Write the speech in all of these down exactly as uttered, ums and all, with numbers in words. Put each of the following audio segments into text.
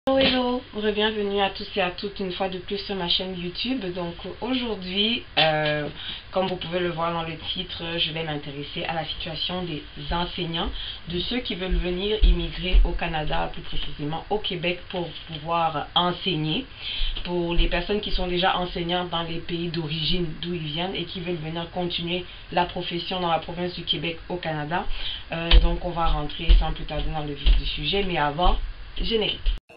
Hello, hello, bienvenue à tous et à toutes une fois de plus sur ma chaîne YouTube. Donc aujourd'hui, euh, comme vous pouvez le voir dans le titre, je vais m'intéresser à la situation des enseignants, de ceux qui veulent venir immigrer au Canada, plus précisément au Québec, pour pouvoir enseigner. Pour les personnes qui sont déjà enseignantes dans les pays d'origine d'où ils viennent et qui veulent venir continuer la profession dans la province du Québec au Canada. Euh, donc on va rentrer sans plus tarder dans le vif du sujet, mais avant, générique.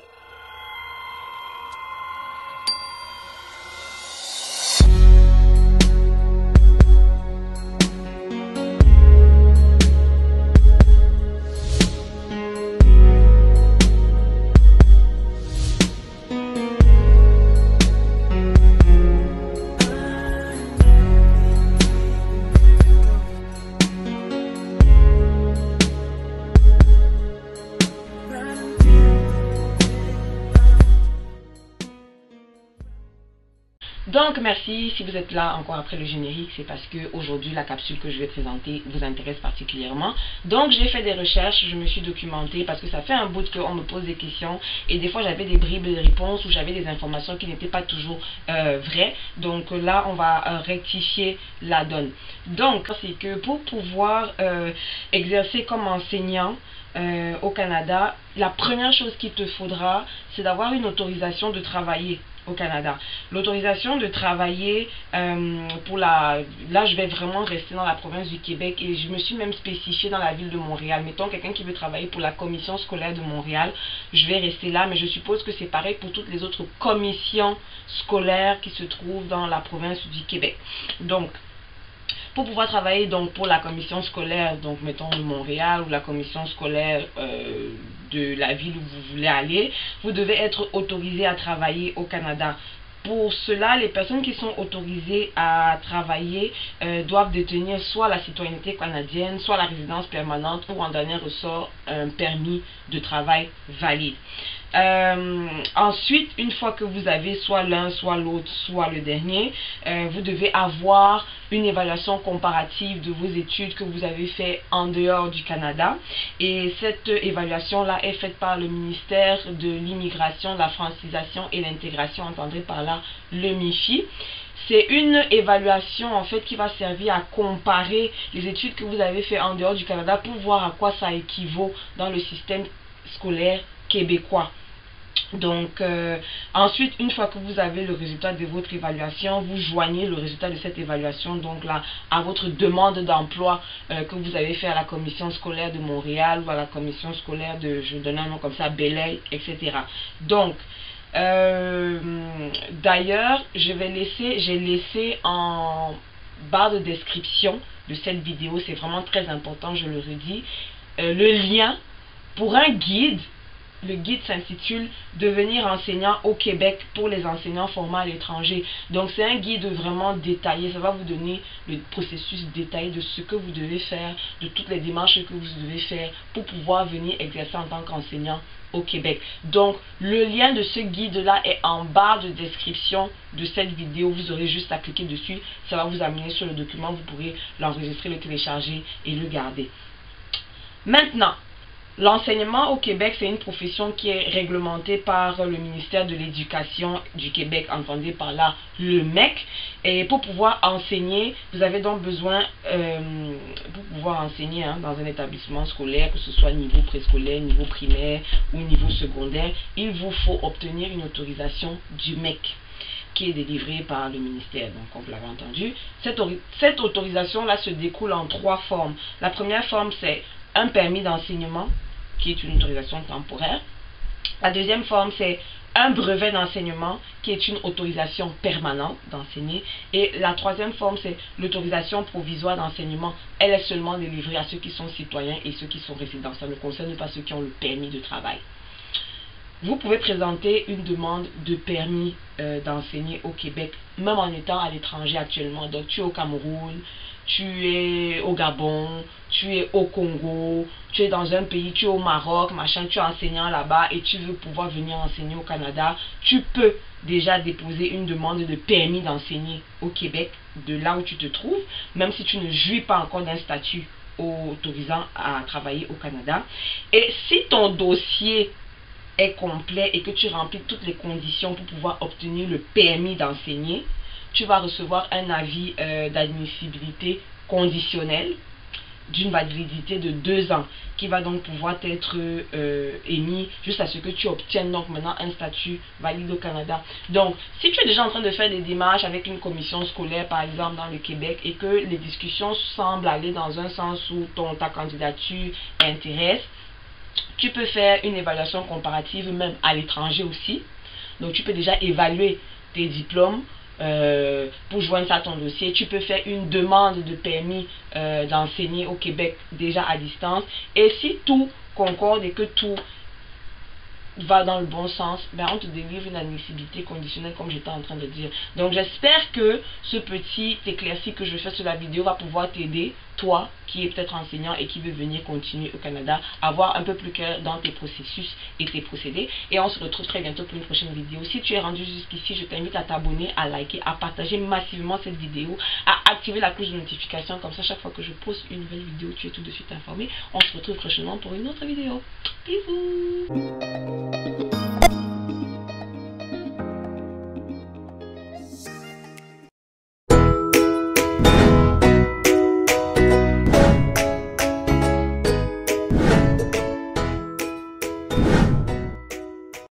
Donc merci, si vous êtes là encore après le générique, c'est parce que aujourd'hui la capsule que je vais présenter vous intéresse particulièrement. Donc j'ai fait des recherches, je me suis documentée parce que ça fait un bout qu'on me pose des questions et des fois j'avais des bribes de réponses ou j'avais des informations qui n'étaient pas toujours euh, vraies. Donc là on va euh, rectifier la donne. Donc c'est que pour pouvoir euh, exercer comme enseignant euh, au Canada, la première chose qu'il te faudra, c'est d'avoir une autorisation de travailler au Canada. L'autorisation de travailler euh, pour la... Là, je vais vraiment rester dans la province du Québec et je me suis même spécifiée dans la ville de Montréal. Mettons quelqu'un qui veut travailler pour la commission scolaire de Montréal, je vais rester là, mais je suppose que c'est pareil pour toutes les autres commissions scolaires qui se trouvent dans la province du Québec. Donc, pour pouvoir travailler donc pour la commission scolaire, donc mettons de Montréal ou la commission scolaire euh, de la ville où vous voulez aller, vous devez être autorisé à travailler au Canada. Pour cela, les personnes qui sont autorisées à travailler euh, doivent détenir soit la citoyenneté canadienne, soit la résidence permanente ou en dernier ressort un permis de travail valide. Euh, ensuite, une fois que vous avez soit l'un, soit l'autre, soit le dernier, euh, vous devez avoir une évaluation comparative de vos études que vous avez fait en dehors du Canada. Et cette évaluation-là est faite par le ministère de l'Immigration, de la Francisation et l'Intégration, entendrez par là le M I F I. C'est une évaluation en fait qui va servir à comparer les études que vous avez fait en dehors du Canada pour voir à quoi ça équivaut dans le système scolaire québécois. Donc, euh, ensuite, une fois que vous avez le résultat de votre évaluation, vous joignez le résultat de cette évaluation donc là à votre demande d'emploi euh, que vous avez fait à la commission scolaire de Montréal ou à la commission scolaire de, je donne un nom comme ça, Belleuil, et cetera. Donc, euh, d'ailleurs, je vais laisser, j'ai laissé en barre de description de cette vidéo, c'est vraiment très important, je le redis, euh, le lien pour un guide. Le guide s'intitule « Devenir enseignant au Québec pour les enseignants formés à l'étranger ». Donc, c'est un guide vraiment détaillé. Ça va vous donner le processus détaillé de ce que vous devez faire, de toutes les démarches que vous devez faire pour pouvoir venir exercer en tant qu'enseignant au Québec. Donc, le lien de ce guide-là est en barre de description de cette vidéo. Vous aurez juste à cliquer dessus. Ça va vous amener sur le document. Vous pourrez l'enregistrer, le télécharger et le garder. Maintenant, l'enseignement au Québec, c'est une profession qui est réglementée par le ministère de l'Éducation du Québec, entendez par là le M E C. Et pour pouvoir enseigner, vous avez donc besoin, euh, pour pouvoir enseigner hein, dans un établissement scolaire, que ce soit niveau préscolaire, niveau primaire ou niveau secondaire, il vous faut obtenir une autorisation du M E C qui est délivrée par le ministère. Donc, comme vous l'avez entendu, cette, cette autorisation-là se découle en trois formes. La première forme, c'est un permis d'enseignement, qui est une autorisation temporaire. La deuxième forme, c'est un brevet d'enseignement, qui est une autorisation permanente d'enseigner. Et la troisième forme, c'est l'autorisation provisoire d'enseignement. Elle est seulement délivrée à ceux qui sont citoyens et ceux qui sont résidents. Ça ne concerne pas ceux qui ont le permis de travail. Vous pouvez présenter une demande de permis euh, d'enseigner au Québec, même en étant à l'étranger actuellement. Donc, tu es au Cameroun, tu es au Gabon, tu es au Congo, tu es dans un pays, tu es au Maroc, machin, tu es enseignant là-bas et tu veux pouvoir venir enseigner au Canada, tu peux déjà déposer une demande de permis d'enseigner au Québec, de là où tu te trouves, même si tu ne jouis pas encore d'un statut autorisant à travailler au Canada. Et si ton dossier est complet et que tu remplis toutes les conditions pour pouvoir obtenir le permis d'enseigner, tu vas recevoir un avis euh, d'admissibilité conditionnel d'une validité de deux ans qui va donc pouvoir être euh, émis jusqu'à ce que tu obtiennes donc maintenant un statut valide au Canada. Donc si tu es déjà en train de faire des démarches avec une commission scolaire par exemple dans le Québec et que les discussions semblent aller dans un sens où ton, ta candidature intéresse, tu peux faire une évaluation comparative même à l'étranger aussi. Donc tu peux déjà évaluer tes diplômes Euh, pour joindre ça à ton dossier. Tu peux faire une demande de permis euh, d'enseigner au Québec déjà à distance, et si tout concorde et que tout va dans le bon sens, ben on te délivre une admissibilité conditionnelle comme j'étais en train de dire. Donc j'espère que ce petit éclairci que je fais sur la vidéo va pouvoir t'aider, toi qui es peut-être enseignant et qui veut venir continuer au Canada, à avoir un peu plus clair dans tes processus et tes procédés. Et on se retrouve très bientôt pour une prochaine vidéo. Si tu es rendu jusqu'ici, je t'invite à t'abonner, à liker, à partager massivement cette vidéo, à activer la cloche de notification, comme ça chaque fois que je poste une nouvelle vidéo, tu es tout de suite informé. On se retrouve prochainement pour une autre vidéo. Bisous.